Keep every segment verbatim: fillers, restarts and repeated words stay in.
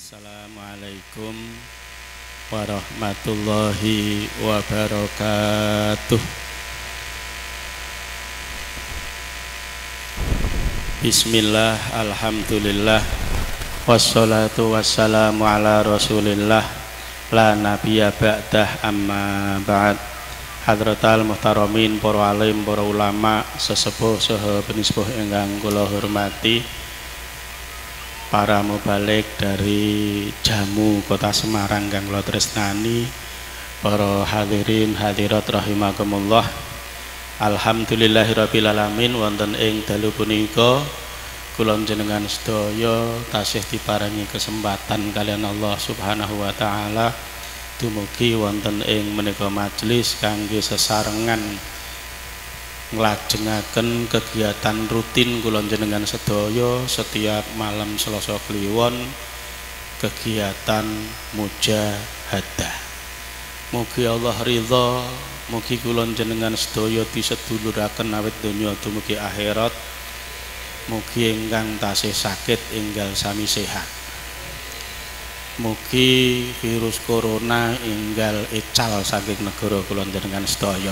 Assalamualaikum warahmatullahi wabarakatuh. Bismillah, alhamdulillah, wassalatu wassalamu ala rasulillah, la nabiyya ba'dah, amma ba'd. Hadratal muhtaramin, para alim, para ulama, sesepuh saha penispuh ingkang kula hormati, para mubalik dari Jamu Kota Semarang kang kula tresnani, para hadirin hadirat rahimakumullah. Alhamdulillahirabbil alamin, wonten ing dalu punika kula njenengan sedaya tasih diparingi kesempatan kalian Allah Subhanahu wa taala dumugi wonten ing menika majelis kangge sesarengan nglajengaken kegiatan rutin kula njenengan sedaya setiap malam Selasa Kliwon, kegiatan mujahadah. Mugi Allah ridha, mugi kula njenengan sedaya diseduluraken awit donya dumugi akhirat. Mugi ingkang tasih sakit enggal sami sehat. Mugi virus corona enggal ical saking negara kula njenengan sedaya.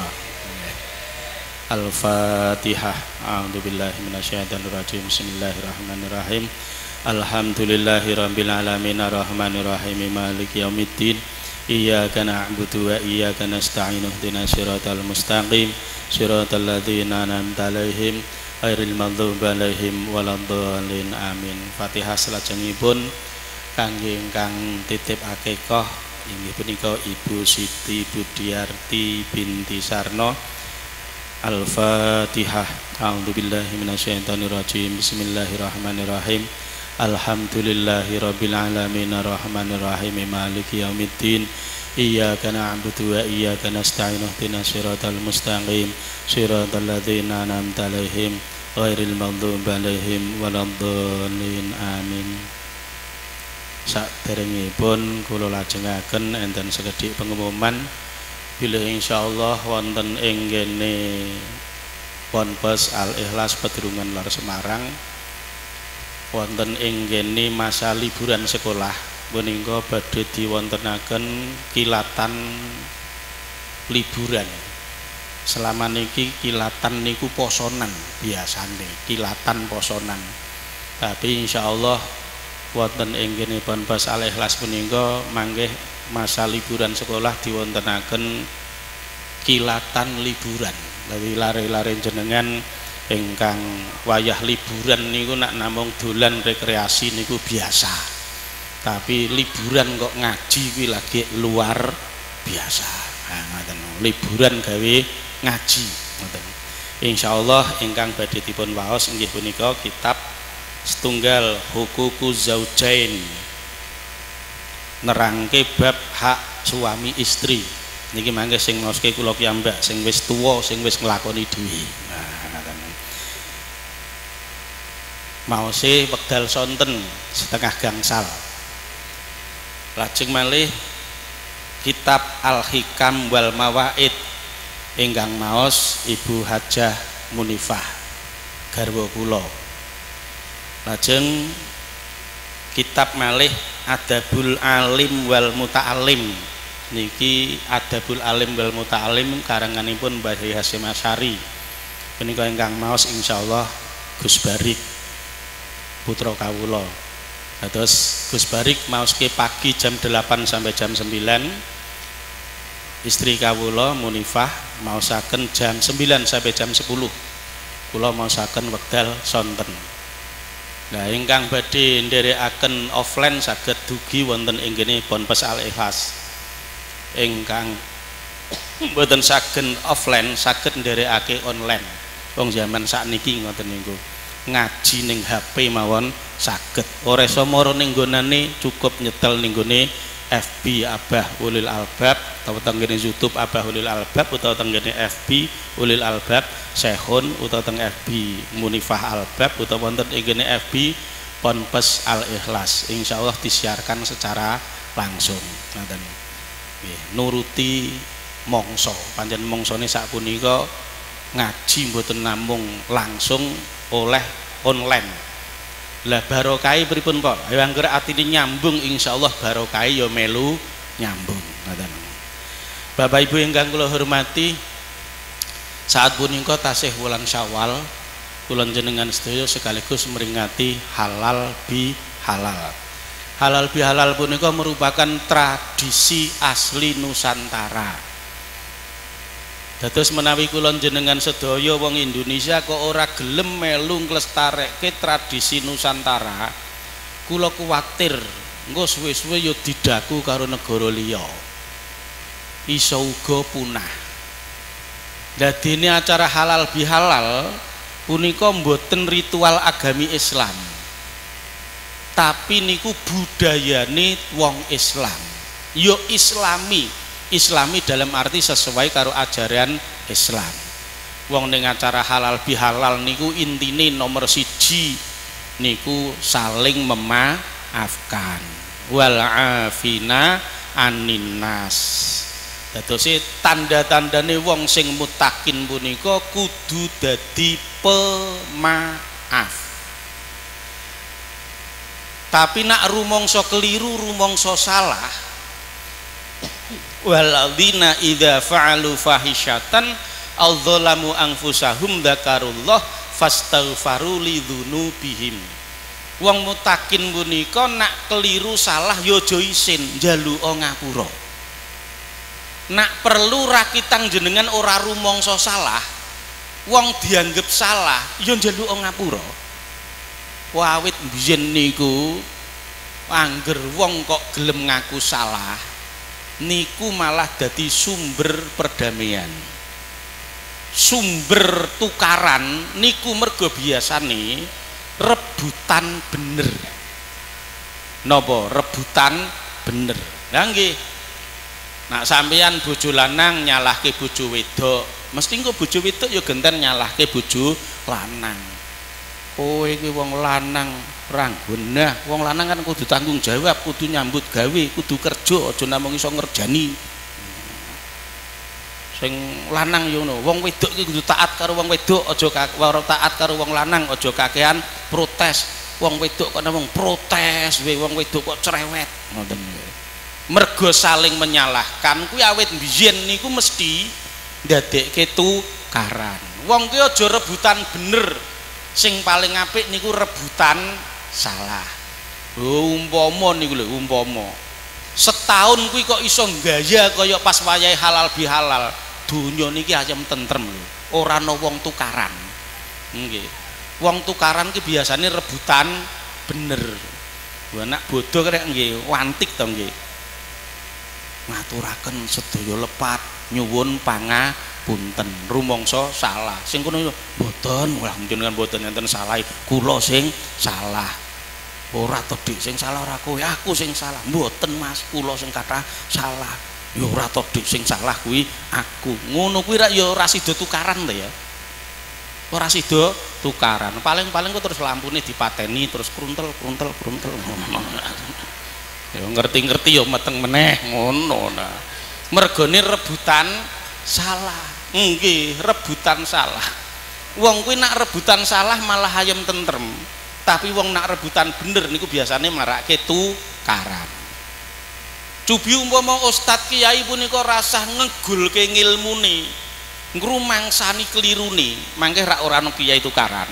Al-Fatihah. A'udzubillahi minasyaitonir rajim. Bismillahirrahmanirrahim. Alhamdulillahirabbil alamin, arrahmanirrahim, maliki yaumiddin. Iyyaka na'budu wa iyyaka nasta'in. Ihdinas siratal mustaqim, siratal ladzina an'amta 'alaihim ghairil maghdubi 'alaihim waladdallin. Amin. Fatihah. Salajengipun kangge ingkang titip akikah inggih punika Ibu Siti Budiarti binti Sarno. Al-Fatihah. A'udzubillahi minasyaitonir rajim. Bismillahirrahmanirrahim. Alhamdulillahirabbil alamin, arrahmanirrahim, maliki yaumiddin. Iyyaka na'budu wa iyyaka nasta'in. Ihdinas siratal mustaqim, siratal ladzina an'amta 'alaihim ghairil maghdubi 'alaihim waladdallin. Amin. Saderengipun kula lajengaken enten sekedhik pengumuman bilih insyaallah wonten ing kene Ponpes Al-Ikhlas Pedurungan Lor Semarang wonten ing kene masa liburan sekolah menika badhe diwontenaken kilatan liburan. Selama niki kilatan niku posonan biasane, kilatan posonan. Tapi insyaallah wonten ing kene Ponpes Al-Ikhlas menika manggih masa liburan sekolah diwontenaken kilatan liburan. Jadi lare-lare jenengan ingkang wayah liburan niku nak namung dolan rekreasi niku biasa. Tapi liburan kok ngaji kuwi lagi luar biasa. Nah, ngoten. Liburan gawe ngaji ngoten. Insyaallah ingkang badhe dipun waos inggih punika kitab setunggal Hukukuz Zaujain, nerangke bab hak suami istri. Niki mangke sing ngoske kula piyambak sing wis tuwa, sing wis nglakoni dhewe. Nah, ngoten. Maose wekdal sonten setengah gangsal. Lajeng malih kitab Al-Hikam wal Mawaid ingkang maos Ibu Hajah Munifah garwa kula. Lajeng kitab malih Adabul Alim wal Muta'alim. Niki Adabul Alim wal Muta'alim karanganipun Mbah Hasyim Asy'ari. Menika ingkang maos insyaallah Gus Barik putra kawula. Terus Gus Barik maoske pagi jam delapan sampai jam sembilan. Istri kawula Munifah maosaken jam sembilan sampai jam sepuluh. Kula maosaken wekdal sonten. Nah, ingkang badhe nderekaken offline saged dugi wonten ing kene Ponpes Al-Ikhlas. Ingkang mboten saged offline saged nderekake online. Wong zaman sakniki ngoten niku. Ngaji ning H P mawon saged. Ora iso mara ning nggonane cukup nyetel ning gone F B Abah Ulil Albab utawa teng kene YouTube Abah Ulil Albab utawa teng kene F B Ulil Albab Sehun utawa teng F B Munifah Albab utawa wonten ing kene F B Ponpes Al-Ikhlas. Insyaallah disiarkan secara langsung. Ngoten. Nggih, nuruti mongso. Pancen mongsone sapunika ngaji mboten namung langsung oleh online. Lah barokai pripun Pak? Ayo anggere atine nyambung insyaallah barokai ya melu nyambung. Ngoten. Bapak Ibu ingkang kula hormati, saat punika tasih wulan Syawal, kula jenengan sedaya sekaligus meringati halal bi halal. Halal bi halal punika merupakan tradisi asli Nusantara. Dados menawi kula jenengan sedaya wong Indonesia kok ora gelem melu nglestarekke tradisi Nusantara, kula kuwatir engko suwe-suwe ya didaku karo negara liya. Iso uga punah. Dadine acara halal bihalal punika mboten ritual agami Islam. Tapi niku budayane wong Islam. Ya Islami. Islami dalam arti sesuai karo ajaran Islam. Wong ning acara halal bihalal niku intine nomor siji niku saling memaafkan. Wal afina anin nas. Dadose tanda-tandane wong sing mutakin punika kudu dadi pemaaf. Tapi nak rumangsa keliru, rumangsa salah, waladina idza fa'alu fahisyatan aw dzalamu anfusahum dzakarullah fastaghfaru lidzunubihim. Wong mutakin punika nak keliru salah ya aja isin njaluka ngapura. Nak perlu rakitang jenengan ora rumangsa salah, wong dianggep salah ya njaluka ngapura. Awit biyen niku angger wong kok gelem ngaku salah niku malah dadi sumber perdamaian, sumber tukaran niku mergo biasane rebutan bener. Napa rebutan bener? Lah nggih. Nak sampeyan bojo lanang nyalahke bojo wedok, mesti engko bojo wedok ya genten nyalahke bojo lanang. Kowe iki wong lanang ranggonah, wong lanang kan kudu tanggung jawab, kudu nyambut gawe, kudu kerja, aja namung iso ngerjani. Sing lanang yo ngono, wong wedok iki kudu taat karo wong wedok, aja ora taat karo wong lanang, aja kakean protes. Wong wedok kok namung protes, we wong wedok kok cerewet, ngoten. Mergo saling menyalahkan kuwi awit biyen niku mesti ndadekke tukaran. Wong ki aja rebutan bener. Sing paling apik niku rebutan salah. Oh, umpama niku lho, umpama setahun kuwi kok iso gaya kaya pas wayahe halal bihalal, donya niki ayem tentrem lho, ora ana wong tukaran. Nggih. Wong tukaran ki biasane rebutan bener. Lho anak bodho krek nggih, wantik to nggih. Ngaturaken sedaya lepat nyuwun pangapunten rumangsa salah. Sing kono mboten, wah njenengan mboten enten salah, kula sing salah. Ora to Dik sing salah ora kowe, aku sing salah. Mboten Mas, kula sing kathah salah. Ya ora to Dik sing salah kuwi aku. Ngono kuwi ra ya ora sida tukaran to ya. Ora sida tukaran. Paling-paling kok terus lampune dipateni terus kruntel kruntel kruntel. Ya ngerti-ngerti ya meteng meneh ngono nah. Mergone rebutan salah. Nggih, rebutan salah. Wong kuwi nak rebutan salah malah ayem tentrem. Tapi wong nak rebutan bener niku biasane marake tukaran. Cubi umpama ustad kiai punika rasah ngegulke ngilmune, ngrumangsani kelirune, mangke rak ora ana kiai tukaran.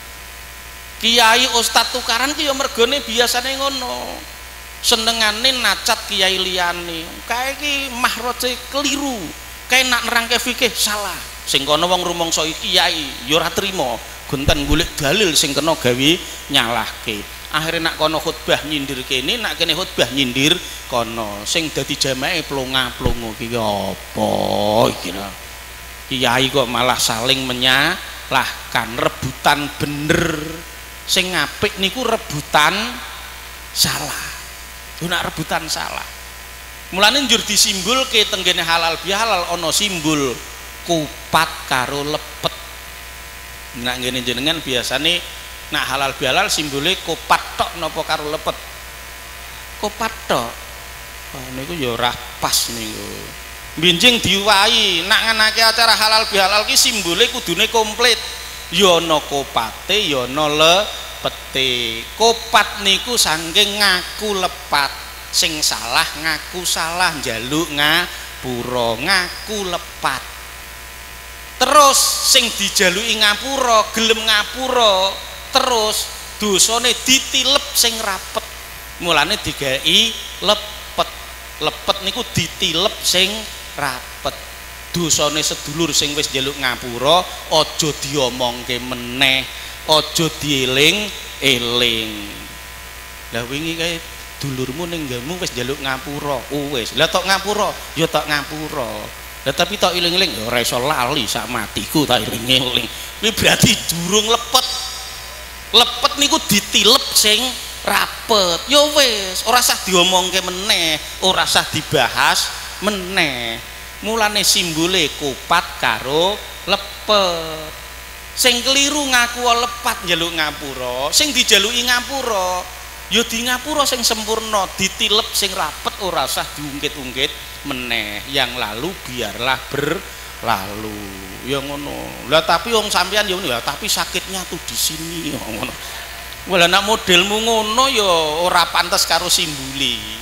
Kiai ustad tukaran ki ya mergone biasane ngono. Senengane nacat kiai liyane. Kae iki mahroce keliru. Kae nak nerangke fikih salah. Sing kono wong rumangsa kiai ya ora trima. Gonten golek dalil sing kena gawe nyalahke. Akhire nak kono khutbah nyindir kene, nak kene khutbah nyindir kono. Sing dadi jamae plonga-plongo iki apa iki lho. Kiai kok malah saling menyalahkan, rebutan bener. Sing apik niku rebutan salah. Yo nak rebutan salah. Mulane njur disimbulke tenggene halal bihalal ana simbol kupat karo lepet. Nak ngene jenengan biasane nak halal bihalal simbole kopat tok napa karo lepet? Kopat tok. Wah niku ya ora pas niku. Benjing diwahi nak nganake acara halal bihalal ki simbole kudune komplit. Ya ana kopate, ya ana lepete. lepete. Kopat niku saking ngaku lepat, sing salah ngaku salah, njaluk ngapura, ngaku lepat. Terus sing dijaluki ngapura gelem ngapura, terus dosane ditilep sing rapet. Mulane digawe lepet. Lepet niku ditilep sing rapet. Dosane sedulur sing wis njaluk ngapura aja diomongke meneh, aja dieling-eling. Lah wingi kae dulurmu ning nggamu wis njaluk ngapura, oh wis. Lah tok ngapura, ya tok ngapura. Lah tapi tok eling-eling ya ora iso lali sak matiku tak eling-eling. Kuwi berarti durung lepet. Lepet niku ditilep sing rapet. Ya wis, ora usah diomongke meneh, ora usah dibahas meneh. Mulane simbole kopat karo lepet. Sing keliru ngaku lepat njaluk ngapura, sing dijaluki ngapura ya di ngapura sing sempurna, ditilep sing rapet, ora usah diungkit-ungkit meneh. Yang lalu biarlah berlalu. Ya ngono. Lah tapi wong sampean ya ngono ya, tapi sakitnya tuh di sini ya ngono. Wala nek modelmu ngono ya ora pantes karo simbole.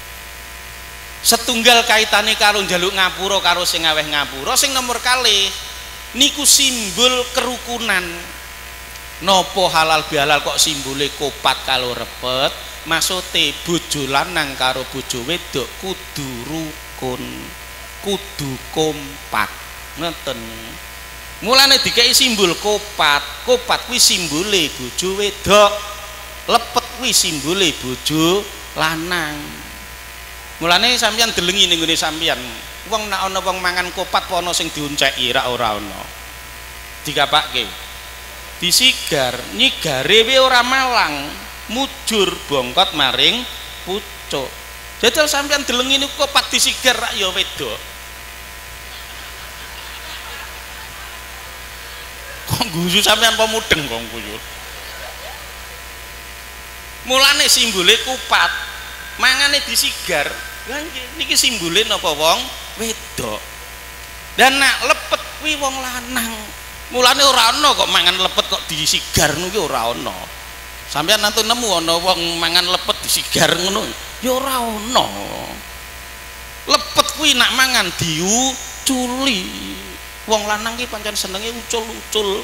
Setunggal kaitane karo njaluk ngapura karo sing aweh ngapura, sing nomor kalih niku simbol kerukunan. Napa halal bihalal kok simbole kopat karo repet? Maksude bojo lanang karo bojo wedok kudu rukun, kudu kompak. Ngoten. Mulane dikei simbol kopat. Kopat kuwi simbole bojo wedok, lepet kuwi simbole bojo lanang. Mulane sampeyan delengi ning ngene sampeyan. Wong nek ana wong mangan kopat apa ana sing diunceki ra ora ana. Dikapakke. Disigar, nyigare we ora malang, mujur bongkot maring pucuk. Jajal sampeyan delengi niku kopat disigar rak ya wedok. Kok guyu sampeyan apa mudeng kok guyu. Mulane simbole kopat, mangane disigar. Lah niki simbole napa wong wedok. Dan nak lepet kuwi wong lanang. Mulane ora ana kok mangan lepet kok disigar niku ora ana. Sampeyan nanti nemu ana wong mangan lepet disigar ngono. Ya ora ana. Lepet kuwi nak mangan diuculi. Wong lanang ki pancen senenge ucul-ucul.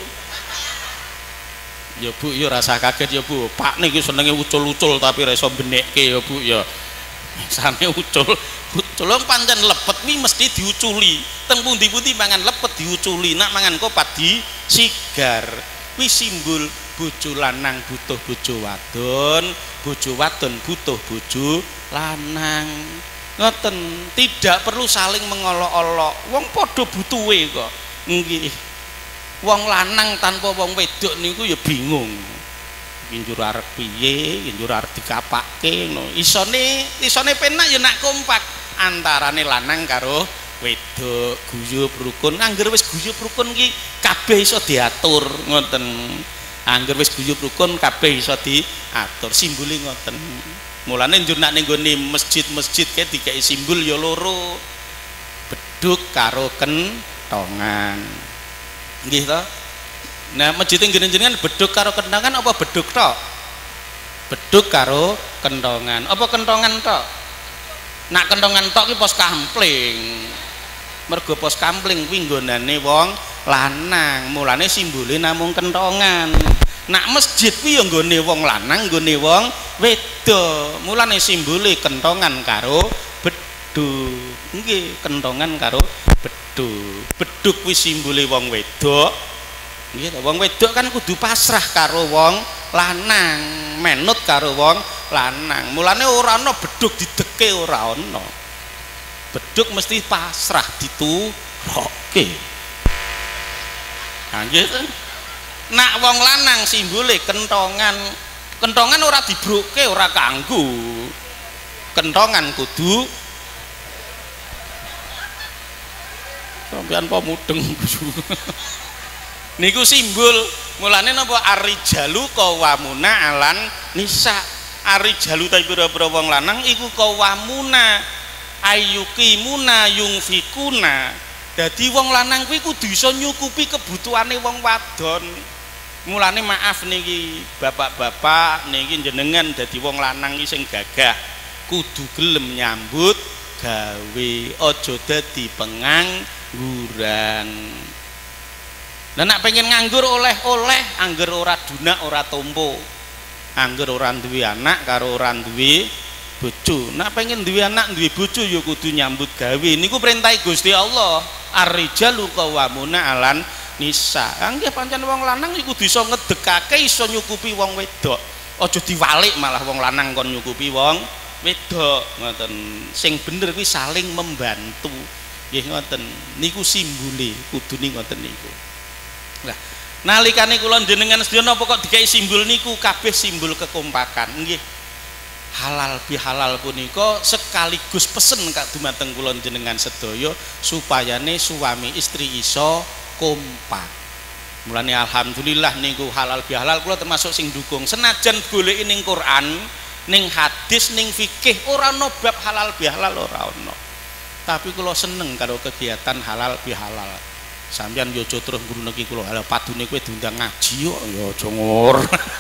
Ya Bu, ya rasa kaget ya Bu. Pak niki senenge ucul-ucul tapi ra iso benekke ya Bu ya. Sane ucul, ucul pancen lepet kuwi mesti diuculi. Teng pundi-pundi mangan lepet diuculi, nak mangan kopat disigar. Kuwi simbol bojo lanang butuh bojo wadon, bojo wadon butuh bojo lanang. Ngoten, tidak perlu saling mengolok-olok. Wong padha butuhe kok. Nggih. Wong lanang tanpa wong wedok niku ya bingung. Njur arep piye, njur arep dikapakke ngono. Isone isone penak ya nak kompak antarane lanang karo wedok, guyub rukun. Angger wis guyub rukun ki kabeh iso diatur ngoten. Angger wis guyub rukun kabeh iso diatur. Simbole ngoten. Mulane njur nak ning gone masjid-masjid ke dikai simbol ya loro. Beduk karo kentongan. Nggih to? Nah, masjid jenengan beduk karo kentongan apa beduk tok? Beduk karo kentongan. Apa kentongan tok? Nak kentongan tok ki pos kampling. Mergo pos kampling kuwi nggonane wong lanang. Mulane simbole namung kentongan. Nak masjid kuwi ya nggone wong lanang, nggone wong wedok. Mulane simbole kentongan karo beduk. Nggih, kentongan karo beduk. Beduk kuwi simbole wong wedok. Nggih, wong wedok kan kudu pasrah karo wong lanang, menut karo wong lanang. Mulane ora ana beduk dideke ora ana. Beduk mesti pasrah diturokke. Ha nggih. Nak wong lanang simbole kentongan. Kentongan ora dibroke, ora kanggo. Kentongan kudu sampeyan apa mudeng. Niku simbol. Mulane napa arijalu qawamuna alan nisa. Arijalu ta pira-pira wong lanang iku qawamuna ayyukimuna yungfikuna. Dadi wong lanang kuwi kudu iso nyukupi kebutuhane wong wadon. Mulane maaf niki bapak-bapak niki jenengan dadi wong lanang iki sing gagah kudu gelem nyambut gawe, aja dadi pengangguran. Lah nek pengen nganggur oleh-oleh, angger ora dunak ora tompo. Angger ora duwe anak karo ora duwe bojo. Nek pengen duwe anak duwe bojo ya kudu nyambut gawe. Niku perintah Gusti Allah. Ar-rijalu qawwamuna 'alan nisa. Nggih pancen wong lanang iku kudu iso ngedekake, iso nyukupi wong wedok. Aja diwalik malah wong lanang kon nyukupi wong wedok. Ngoten. Sing bener kuwi saling membantu. Nggih ngoten. Niku simbole kudune ngoten niku. Lah, nalikane kula jenengan sedaya napa kok dikai simbol niku kabeh simbol kekompakan. Nggih. Halal bihalal punika sekaligus pesen kak dumateng kula jenengan sedaya supayane suami istri iso kompak. Mulane alhamdulillah niku halal bihalal kula termasuk sing dukung. Senajan goleki ning Quran, ning hadis, ning fikih ora ana bab halal bihalal ora ana. Tapi kula seneng karo kegiatan halal bihalal. Sampeyan yo aja terus ngguneki kula. Lah padune kowe diundang ngaji kok ya aja ngur.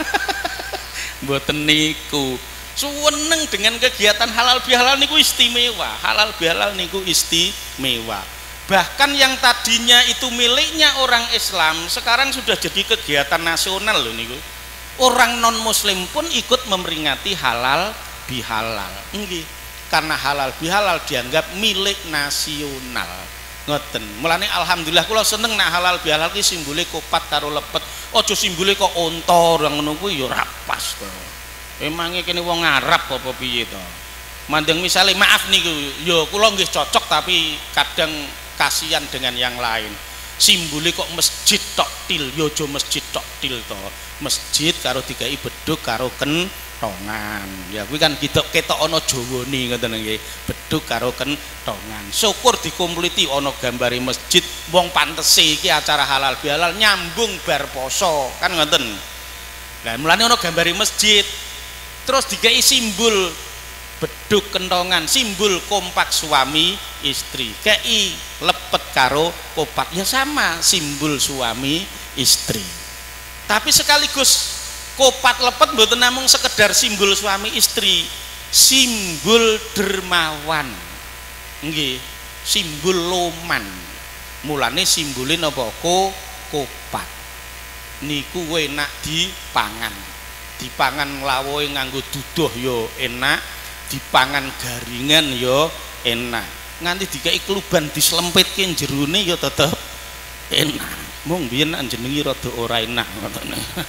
Mboten niku. Suweneng dengan kegiatan halal bihalal niku istimewa. Halal bihalal niku istimewa. Bahkan yang tadinya itu miliknya orang Islam sekarang sudah jadi kegiatan nasional loh niku. Orang non muslim pun ikut memperingati halal bihalal. Nggih. Karena halal bihalal dianggap milik nasional. Ngoten. Mulane alhamdulillah kula seneng nek halal bihalal ki simbole kopat karo lepet. Aja simbole kok unta ora ngono kuwi ya ora pas to. Emange kene wong Arab apa piye to. Mandeng misale maaf niku ya kula nggih cocok tapi kadang kasihan dengan yang lain. Simbole kok masjid tok til ya aja masjid tok til to. Masjid karo dikai beduk karo kentongan. Ya kuwi kan kita ketok ana Jawane ngoten nggih. Beduk karo kentongan. Syukur dikumpliti ana gambare masjid, wong pantese iki acara halal bihalal nyambung bar poso, kan ngoten. Lah mulane ana gambare masjid. Terus dikai simbol beduk kentongan, simbol kompak suami istri. Kei lepet karo kopat ya sama, simbol suami istri. Tapi sekaligus kopat lepet mboten namung sekedar simbol suami istri, simbol dermawan. Nggih, simbol loman. Mulane simbole napa ko kopat. Niku enak dipangan. Dipangan lawoe nganggo duduh yo enak, dipangan garingan yo enak. Nganti dikai kluban dislempitke jerone yo tetep enak. Mung biyen jenengi rada ora enak ngoten.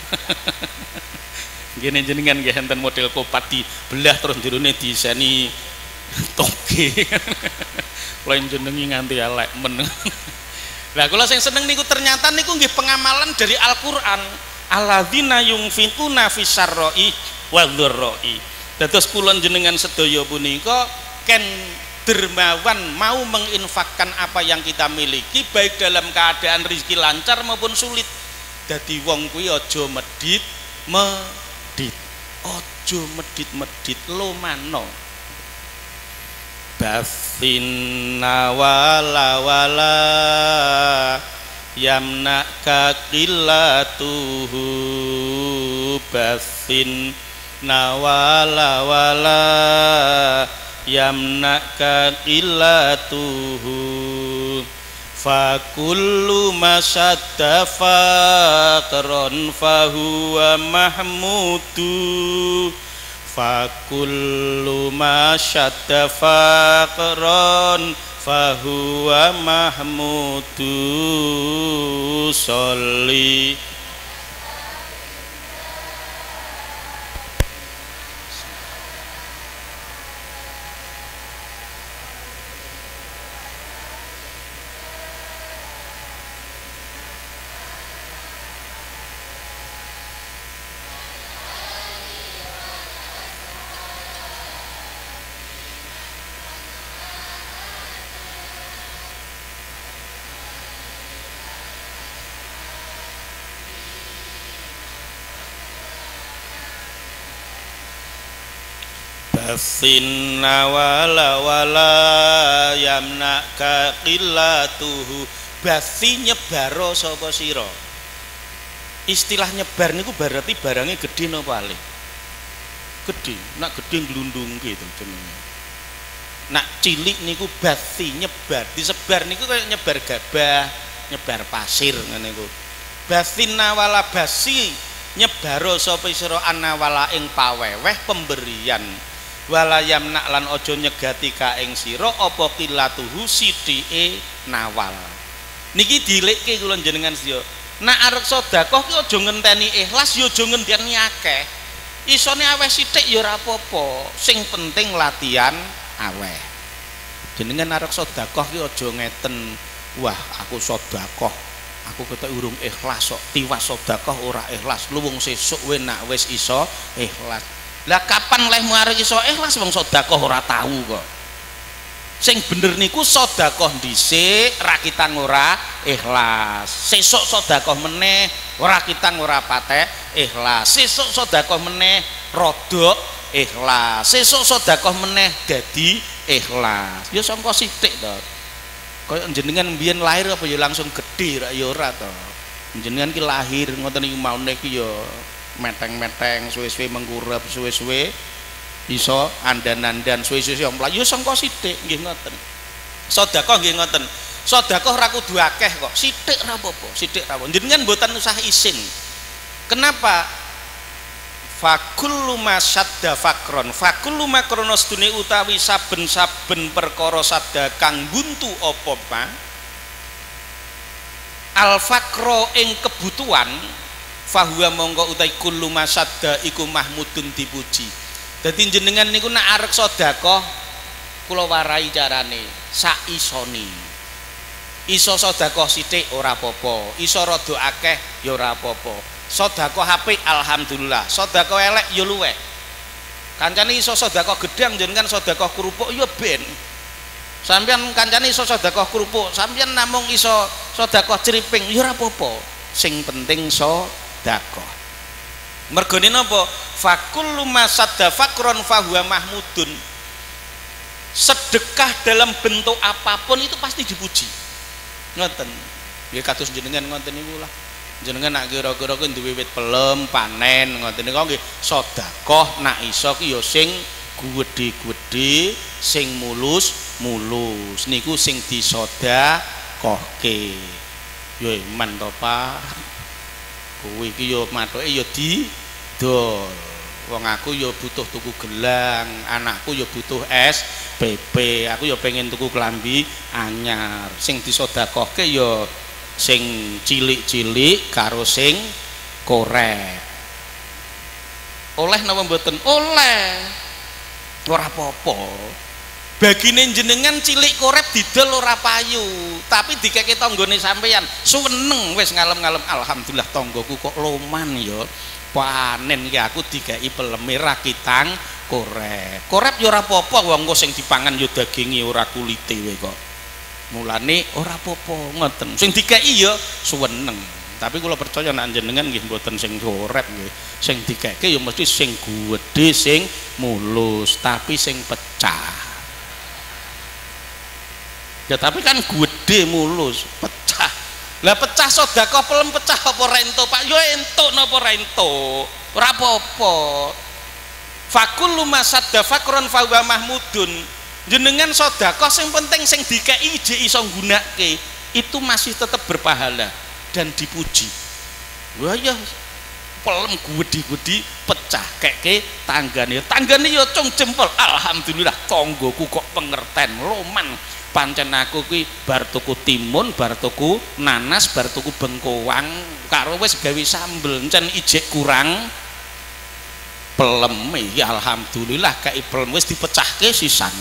Nggih jenengan nggih enten model kopat dibelah terus jerone diseni toge. Kula jenengi nganti elek men. Lah kula sing seneng niku ternyata niku nggih pengamalan dari Al-Qur'an. Alladzina yunfiquna fisarroi wadh-dharroi. Dados kula jenengan sedaya punika ken dermawan mau menginfakkan apa yang kita miliki baik dalam keadaan rezeki lancar maupun sulit. Dadi wong kuwi aja medit medit. Aja medit-medit lomano. Basinna wala wala yamna kakillatuhu basin nawala wala yamna kakillatuhu fakullu masadda faqron fahuwa mahmudu fakullu masadda faqron fahuwa mahmudu sholli basinna wala wala yamna ka qillatuhu basi nyebaro sapa sira Istilah nyebar niku berarti barangnya gede napa paling gede, nak gede glundung gitu jenenge. Nak cilik niku basi nyebar, disebar niku kayak nyebar gabah, nyebar pasir ngene niku. Basina wala basi nyebaro sapa sira anawala ing paweweh pemberian. Wala yamnak lan aja nyegati ka ing sira apa qillatuhu sithike nawal. Niki dilekke kula jenengan sedaya. Nak arep sedekah ki aja ngenteni ikhlas ya aja ngenteni akeh. Isone aweh sithik ya ora apa-apa, sing penting latihan aweh. Jenengan arep sedekah ki aja ngeten, wah aku sedekah, aku ketok urung ikhlas kok, tiwas sedekah ora ikhlas, luwung sesuk kowe nak wis iso ikhlas. Lah kapan lehmu arep iso ikhlas wong sedekah ora tahu kok. Sing bener niku sedekah dhisik rakitan ora ikhlas. Sesuk sedekah meneh rakitan ora patek ikhlas. Sesuk sedekah meneh rodok ikhlas. Sesuk sedekah meneh dadi ikhlas. Ya sangka sithik to. Kaya jenengan mbiyen lahir apa ya langsung gedhe ra ya ora to. Jenengan ki lahir ngoten iki maune ki ya meteng-meteng suwe-suwe mengkurep suwe-suwe iso andan-andan suwe-suwe mlayu sangka sithik nggih ngoten. Sedekah nggih ngoten. Sedekah ora kudu akeh kok, sithik ora apa-apa, sithik ra apa. Jenengan mboten usah isin. Kenapa? Fakullu masyadda fakron. Fakullu makrono sedune utawi saben-saben perkara sadda kang buntu apa pa? Al fakro ing kebutuhan fahuwa mongko utawi kullu masyadda iku mahmudun dipuji. Dadi jenengan niku nak arep sedekah kula warai carane sak isone. Iso sedekah sithik ora apa-apa, iso rada akeh ya ora apa-apa. Sedekah apik alhamdulillah, sedekah elek ya luweh. Kancane iso sedekah gedang jenengan sedekah kerupuk ya ben. Sampeyan kancane iso sedekah kerupuk, sampeyan namung iso sedekah criping ya ora apa-apa. Sing penting sedekah. Mergone napa? Fakullu masadda fakron fahuwa mahmudun. Sedekah dalam bentuk apapun itu pasti dipuji. Ngoten. Nggih kados jenengan ngoten niku lah. Jenengan nak kira-kira ku duwe wit pelem panen ngoten niku nggih sedekah nak iso ki ya sing gedhe-gedhe, sing mulus-mulus. Niku sing disedekahke. Yo iman to, Pak. Kowe iki yo mathuke yo didol. Wong aku yo butuh tuku gelang, anakku yo butuh es P P, aku yo pengen tuku klambi anyar. Sing disedekahke yo sing cilik-cilik karo sing korek. Oleh napa mboten? Oleh. Ora apa-apa. Bagine jenengan cilik korep didol ora payu, tapi dikeke tanggane sampeyan suweneng wis ngalem-ngalem alhamdulillah tanggoku kok loman ya. Panen ki aku digawe peleme rakitan korep. Korep ya ora apa-apa wong sing dipangan ya daginge ora kulite wae kok. Mulane ora apa-apa ngoten. Sing digawe ya suweneng. Tapi kula percaya nek jenengan nggih mboten sing korep nggih. Sing dikeke ya mesti sing gedhe, sing mulus, tapi sing pecah. Ya tapi kan gede mulus pecah. Lah pecah sedekah pelem pecah apa rento Pak? Yo entuk napa rento? Ora apa-apa. Fakullu masadda fakron fa wa mahmudun. Jenengan sedekah sing penting sing dikeki ije iso nggunakake itu masih tetap berpahala dan dipuji. Wah ya pelem gede-gede pecah keke tanggane. Tanggane yo cung jempol. Alhamdulillah tanggoku kok pengerten loman. Pancen aku kuwi bar tuku timun, bar tuku nanas, bar tuku bengkoang karo wis gawe sambel encen ijek kurang pelem ya alhamdulillah kae pelem wis dipecahke sisan.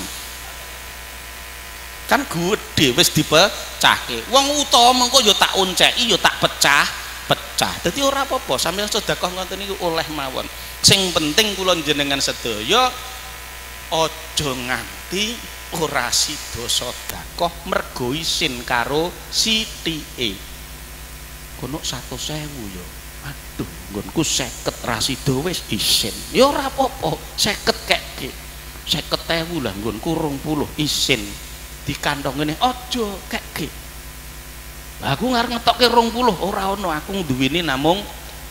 Kan gede wis dipecahke. Wong utawa mengko ya tak onceki ya tak pecah-pecah. Dadi ora apa-apa sampeyan sedekah ngoten niku oleh mawon. Sing penting kula jenengan sedaya aja nganti ora sida sedekah mergo isin karo sithike. Kono seratus ribu ya. Aduh, nggonku seket ra sida wis isin. Ya ora apa-apa, seket keke. seket ribu lah nggonku rong puluh isin. Di kantong ngene aja keke. Lah aku ngarep ngetokke rong puluh ora ono, aku duwene namung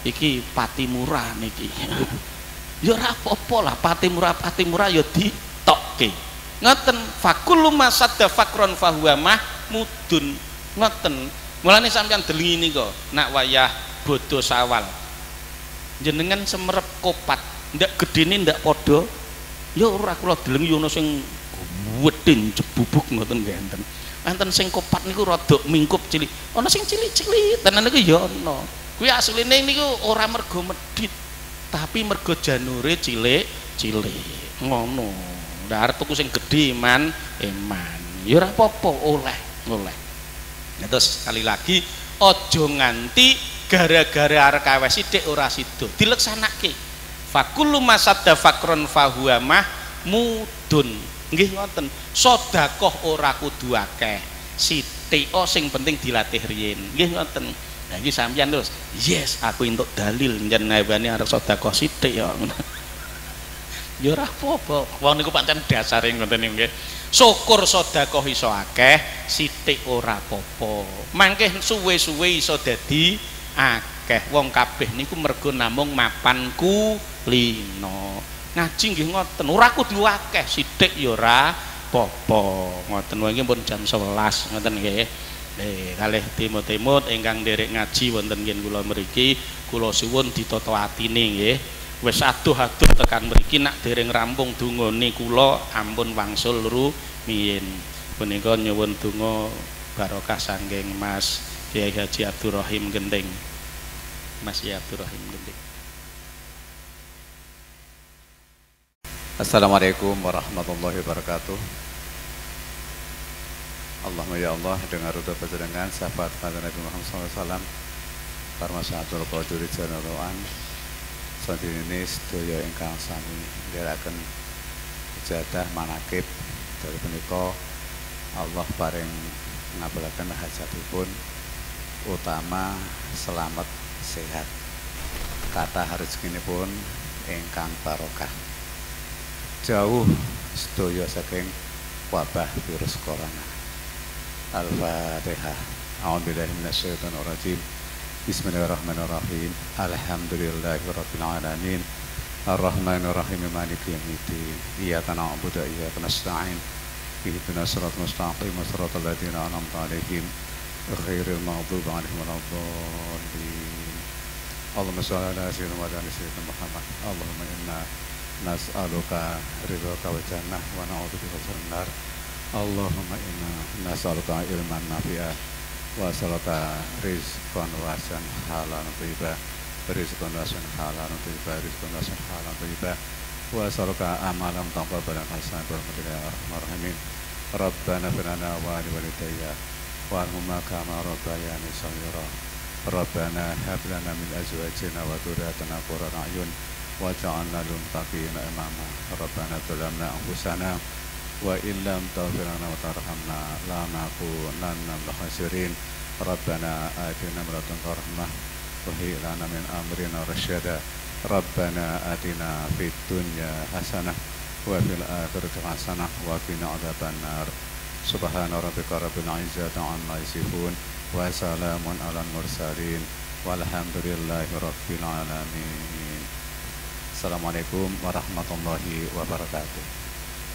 iki pati murah niki. Ya ora apa-apa lah, pati murah pati murah ya ditokke. Ngoten, fakullu masadda fakron fahuwa mahmudun. Ngoten. Mulane sampeyan delingi nika nak wayah bodho sawal. Jenengan semerep kopat, ndak gedene ndak padha. Ya ora kula delengi ana sing wedhin jebubuk ngoten nggih enten. Enten sing kopat niku rada mingkup cilik. Ana sing cilik-cilik tenan niku ya ana. Kuwi asline niku ora mergo medhit, tapi mergo janure cilik-cilik. Ngono. Ndak arep tuku sing gedhe man, eman. Ya ora apa-apa, oleh, oleh. Ya terus sekali lagi aja nganti gara-gara arek awes sithik ora sida. Dileksanake. Fakullu masadda fakron fahuwa mahmudun. Nggih ngoten. Sedekah ora kudu akeh. Sithik oh sing penting dilatih riyin. Nggih ngoten. Nah iki sampeyan terus, yes aku entuk dalil njenengane arep sedekah sithik ya. Ya ora apa-apa. Wong niku pancen dasare ngoten niku nggih. Syukur sedekah iso akeh, sithik ora apa-apa. Mangke suwe-suwe iso dadi akeh. Wong kabeh niku mergo namung mapan kulino. Ngaji nggih ngoten, ora kudu akeh, sithik ya ora apa-apa. Ngoten wae nggih pun jam sewelas ngoten nggih. Eh kalih timut-timut ingkang nderek ngaji wonten nggih kula mriki, kula suwun ditata atine nggih. Wis aduh-aduh tekan mriki nak dereng rampung dungane kula ampun wangsul rumiyin. Punika nyuwun donga barokah saking Mas Kyai Haji Abdurrahim Genting. Mas Kyai Abdurrahim Genting. Assalamualaikum warahmatullahi wabarakatuh. Allahumma ya Allah, dengar udah panjenengan sahabat kanjeng Nabi Muhammad sallallahu alaihi wasallam Parmasyatul Qadir Janaroan sadene sedaya ingkang sami ndherekaken ijadah manakib dari punika Allah paring ngabulaken hajatipun utama selamat sehat kathah rezekinipun ingkang barokah jauh sedaya saking wabah virus corona. Al-Fatihah. A'udzubillahi minasyaitonir rajim. Bismillahirrahmanirrahim. Alhamdulillahirabbil alamin. Arrahmanir rahim maliki yaumiddin. Iyyaka na'budu wa iyyaka nasta'in. Ihdinas siratal mustaqim, siratal ladzina an'amta 'alaihim ghairil maghdubi 'alaihim waladdallin. Allahumma shalli ala sayyidina Muhammad. Allahumma inna nas'aluka ridhaka wa jannah wa na'udzubika minan nar. Allahumma inna nas'aluka ilman nafi'ah wa nas'aluka rizqan wasan halalan thayyibah rizqan wasan halalan thayyibah rizqan wasan halalan thayyibah wa nas'aluka amalan taqabbalan hasanan bi rahmatika ya arhamar rahimin. Rabbana ighfir lana wa li walidayya warhamhuma kama rabbayani shaghira. Rabbana hab lana min azwajina wa dhurriyyatina qurrata a'yun waj'alna lil muttaqina imama. Rabbana zalamna anfusana wa illam taghfir lana wa tarhamna lanakunanna minal khasirin. Rabbana atina min ladunka rahmah wa hayyi lana min amrina rasyada. Rabbana atina fid dunya hasanah wa fil akhirati hasanah wa qina adzabannar. Subhana rabbika rabbil izzati amma yasifun wa salamun alal mursalin walhamdulillahi rabbil alamin. Assalamualaikum warahmatullahi wabarakatuh.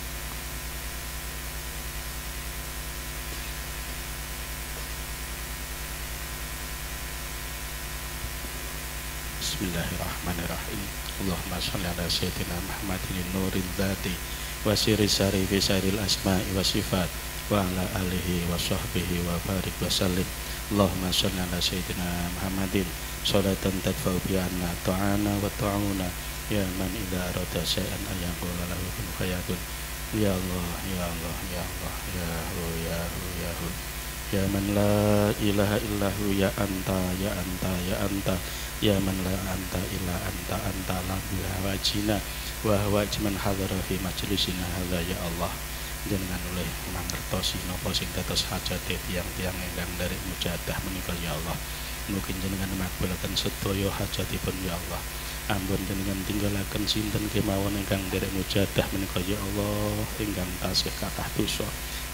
Bismillahirrahmanirrahim. Allahumma shalli ala sayyidina Muhammadin nuril dzati wa sirri sari fi saril asma'i wa sifat wa ala alihi wa sahbihi wa barik wa sallim. Allahumma shalli ala sayyidina Muhammadin sholatan tadfa'u bi anna ta'ana wa ta'una ya man idza arada syai'an ayaqula lahu kun fayakun. Ya Allah ya Allah ya Allah ya hu ya hu ya hu ya man la ilaha illahu ya anta ya anta ya anta ya man la anta illa anta anta la wajina wa wajman hadara fi majlisina hadza ya Allah. Jenengan oleh mangertosi napa sing dados hajate tiyang-tiyang ingkang dari mujadah menika ya Allah. Mugi jenengan makbulaken sedaya hajatipun ya Allah. Ampun jenengan tinggalaken sinten kemawon ingkang derek mujadah menika ya Allah ingkang tasih kathah dosa.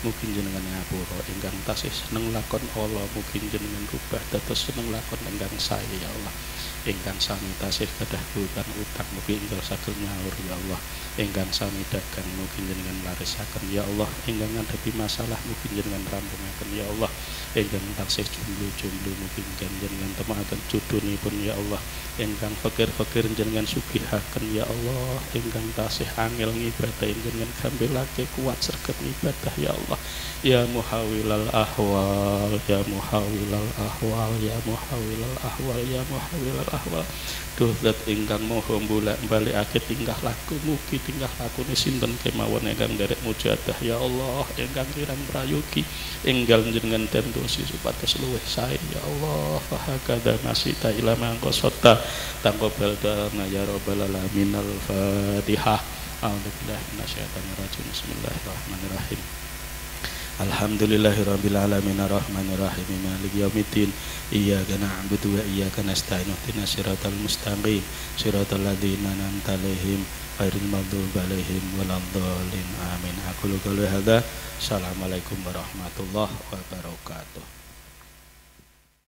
mugi jenengan ngapura, ingkang tasih seneng lakon Allah mugi jenengan rubah dados seneng lakon ingkang sae ya Allah. Ingkang sami tasih gadah utang utang mugi enggal saged nyaur ya Allah. Ingkang sami dagang mugi jenengan larisaken ya Allah. Ingkang ngadepi masalah mugi jenengan rampungaken ya Allah. Ingkang taksih jomblo-jomblo mugi jenengan temuaken judhonipun ya Allah. Ingkang fakir-fakir jenengan sugihaken ya Allah. Ingkang tasih angel ngibadahi jenengan gampilake kuat sregep ibadah ya Allah. Ya muhawilal ahwal, ya muhawilal ahwal, ya muhawilal ahwal, ya muhawilal ahwal. Duh zat ingkang moho mbolak-balikake tingkah laku mugi tingkah lakune sinten kemawon ingkang nderek mujadah ya Allah. Ingkang kirang prayogi enggal jenengan tentosi supados luwih sae ya Allah. Fahakada masita ila mangkosota taqabbal dana ya rabbal alamin. Al-Fatihah. A'udzubillahi minasyaitonir rajim. Bismillahirrahmanirrahim. Alhamdulillahirabbil alamin arrahmanir rahim maliki yaumiddin iyyaka na'budu wa iyyaka nasta'in ihdinas siratal mustaqim siratal ladzina an'amta 'alaihim ghairil maghdubi 'alaihim waladdallin amin. Aku qouli hadza. Assalamualaikum warahmatullahi wabarakatuh.